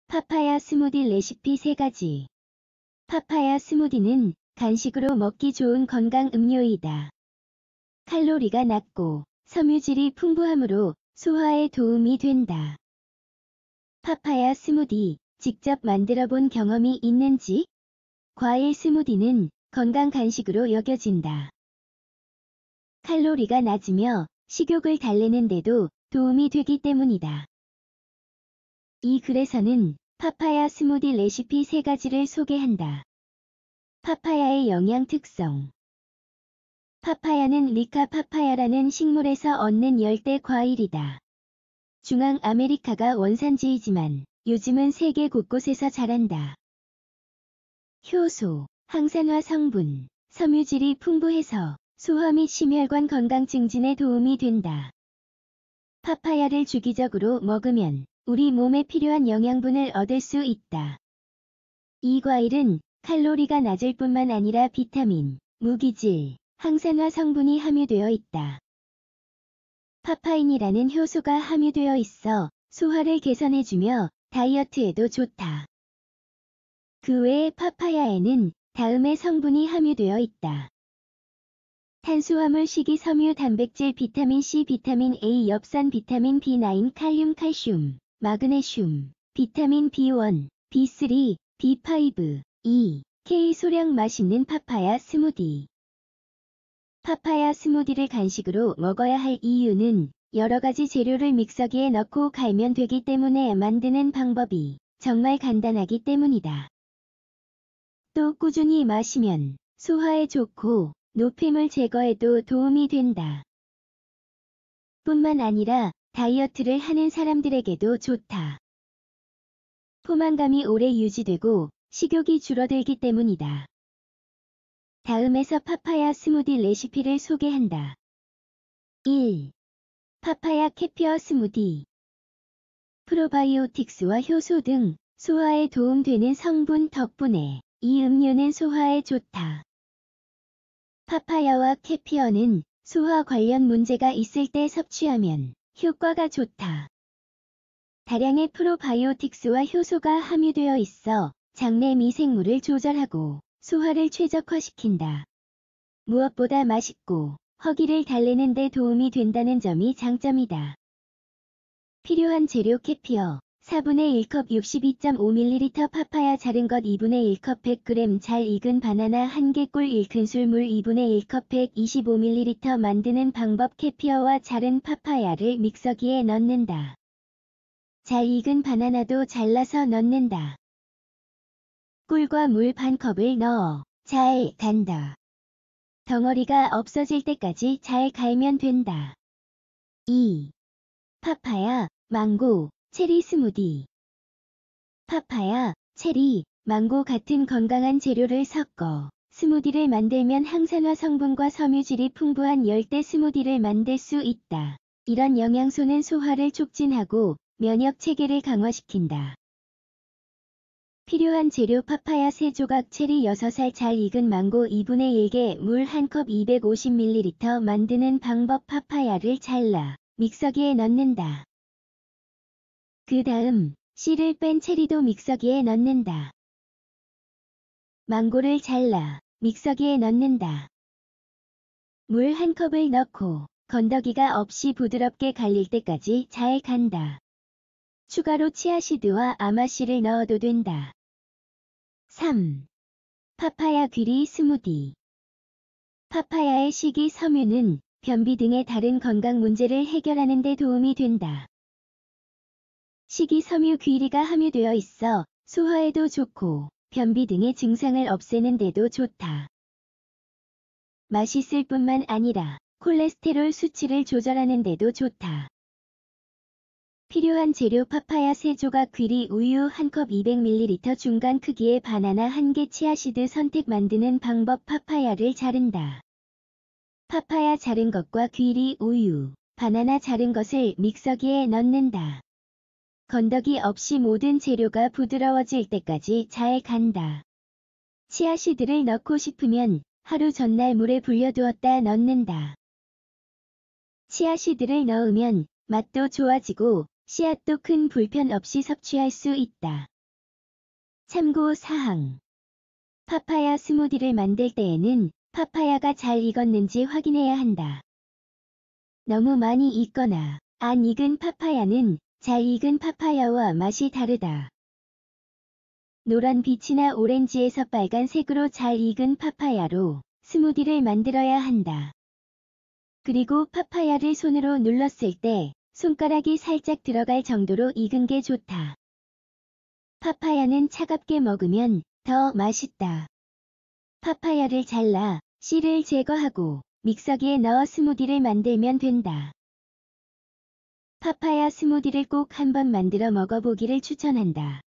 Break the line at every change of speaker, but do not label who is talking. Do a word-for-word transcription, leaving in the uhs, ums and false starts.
파파야 스무디 레시피 세 가지. 파파야 스무디는 간식으로 먹기 좋은 건강 음료이다. 칼로리가 낮고 섬유질이 풍부하므로 소화에 도움이 된다. 파파야 스무디 직접 만들어 본 경험이 있는지? 과일 스무디는 건강 간식으로 여겨진다. 칼로리가 낮으며 식욕을 달래는 데도 도움이 되기 때문이다. 이 글에서는 파파야 스무디 레시피 세 가지를 소개한다. 파파야의 영양 특성. 파파야는 리카 파파야라는 식물에서 얻는 열대 과일이다. 중앙 아메리카가 원산지이지만 요즘은 세계 곳곳에서 자란다. 효소, 항산화 성분, 섬유질이 풍부해서 소화 및 심혈관 건강 증진에 도움이 된다. 파파야를 주기적으로 먹으면 우리 몸에 필요한 영양분을 얻을 수 있다. 이 과일은 칼로리가 낮을 뿐만 아니라 비타민, 무기질, 항산화 성분이 함유되어 있다. 파파인이라는 효소가 함유되어 있어 소화를 개선해주며 다이어트에도 좋다. 그 외에 파파야에는 다음의 성분이 함유되어 있다. 탄수화물, 식이섬유, 단백질, 비타민 C, 비타민 A, 엽산, 비타민 비 나인, 칼륨, 칼슘, 마그네슘, 비타민 비 원, 비 쓰리, 비 파이브, E, K. 소량 맛있는 파파야 스무디. 파파야 스무디를 간식으로 먹어야 할 이유는 여러 가지 재료를 믹서기에 넣고 갈면 되기 때문에 만드는 방법이 정말 간단하기 때문이다. 또 꾸준히 마시면 소화에 좋고 노폐물 제거에도 도움이 된다. 뿐만 아니라 다이어트를 하는 사람들에게도 좋다. 포만감이 오래 유지되고 식욕이 줄어들기 때문이다. 다음에서 파파야 스무디 레시피를 소개한다. 일. 파파야 캐피어 스무디. 프로바이오틱스와 효소 등 소화에 도움되는 성분 덕분에 이 음료는 소화에 좋다. 파파야와 캐피어는 소화 관련 문제가 있을 때 섭취하면 효과가 좋다. 다량의 프로바이오틱스와 효소가 함유되어 있어 장내 미생물을 조절하고 소화를 최적화시킨다. 무엇보다 맛있고 허기를 달래는 데 도움이 된다는 점이 장점이다. 필요한 재료 캐피어 사분의 일 컵 육십이 점 오 밀리리터, 파파야 자른 것 이분의 일 컵 백 그램, 잘 익은 바나나 한 개, 꿀 일 큰술, 물 이분의 일 컵 백이십오 밀리리터. 만드는 방법. 캐피어와 자른 파파야를 믹서기에 넣는다. 잘 익은 바나나도 잘라서 넣는다. 꿀과 물 반 컵을 넣어 잘 간다. 덩어리가 없어질 때까지 잘 갈면 된다. 이. 파파야, 망고, 체리 스무디. 파파야, 체리, 망고 같은 건강한 재료를 섞어 스무디를 만들면 항산화 성분과 섬유질이 풍부한 열대 스무디를 만들 수 있다. 이런 영양소는 소화를 촉진하고 면역 체계를 강화시킨다. 필요한 재료 파파야 세 조각, 체리 여섯 알, 잘 익은 망고 이분의 일 개, 물 한 컵 이백오십 밀리리터. 만드는 방법. 파파야를 잘라 믹서기에 넣는다. 그 다음 씨를 뺀 체리도 믹서기에 넣는다. 망고를 잘라 믹서기에 넣는다. 물 한 컵을 넣고 건더기가 없이 부드럽게 갈릴 때까지 잘 간다. 추가로 치아시드와 아마씨를 넣어도 된다. 삼. 파파야 귀리 스무디. 파파야의 식이섬유는 변비 등의 다른 건강 문제를 해결하는 데 도움이 된다. 식이섬유 귀리가 함유되어 있어 소화에도 좋고 변비 등의 증상을 없애는 데도 좋다. 맛있을 뿐만 아니라 콜레스테롤 수치를 조절하는 데도 좋다. 필요한 재료 파파야 세 조각, 귀리, 우유 한 컵 이백 밀리리터, 중간 크기의 바나나 한 개, 치아시드 선택. 만드는 방법. 파파야를 자른다. 파파야 자른 것과 귀리, 우유, 바나나 자른 것을 믹서기에 넣는다. 건더기 없이 모든 재료가 부드러워질 때까지 잘 간다. 치아시드를 넣고 싶으면 하루 전날 물에 불려두었다 넣는다. 치아시드를 넣으면 맛도 좋아지고 씨앗도 큰 불편 없이 섭취할 수 있다. 참고사항. 파파야 스무디를 만들 때에는 파파야가 잘 익었는지 확인해야 한다. 너무 많이 익거나 안 익은 파파야는 잘 익은 파파야와 맛이 다르다. 노란 빛이나 오렌지에서 빨간색으로 잘 익은 파파야로 스무디를 만들어야 한다. 그리고 파파야를 손으로 눌렀을 때 손가락이 살짝 들어갈 정도로 익은 게 좋다. 파파야는 차갑게 먹으면 더 맛있다. 파파야를 잘라 씨를 제거하고 믹서기에 넣어 스무디를 만들면 된다. 파파야 스무디를 꼭 한번 만들어 먹어보기를 추천한다.